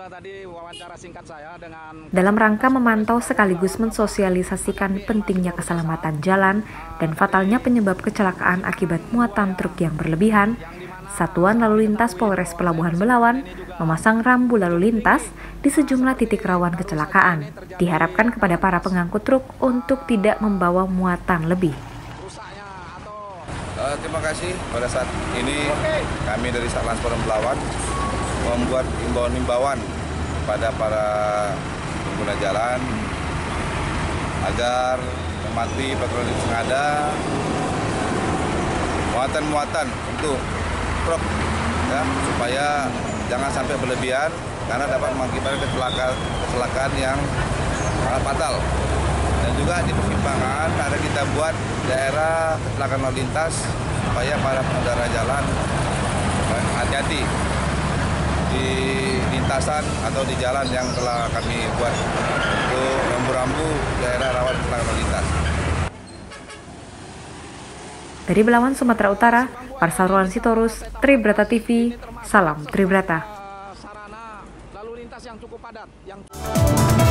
itulah tadi wawancara singkat saya dengan... Dalam rangka memantau sekaligus mensosialisasikan pentingnya keselamatan jalan dan fatalnya penyebab kecelakaan akibat muatan truk yang berlebihan, Satuan Lalu Lintas Polres Pelabuhan Belawan memasang rambu lalu lintas di sejumlah titik rawan kecelakaan. Diharapkan kepada para pengangkut truk untuk tidak membawa muatan lebih. Terima kasih. Pada saat ini kami dari Satlantas Polres Belawan membuat himbauan kepada para pengguna jalan agar mematuhi peraturan yang ada, muatan untuk truk ya, supaya jangan sampai berlebihan karena dapat mengakibatkan kecelakaan yang sangat fatal. Dan juga di persimpangan ada kita buat daerah kecelakaan lalu lintas supaya para pengendara jalan hati-hati di lintasan atau di jalan yang telah kami buat untuk rambu-rambu daerah rawan kecelakaan lalu lintas. Dari Belawan, Sumatera Utara, Parsaruan Sitorus, Tribrata TV, salam Tribrata. Sarana lalu lintas yang cukup padat.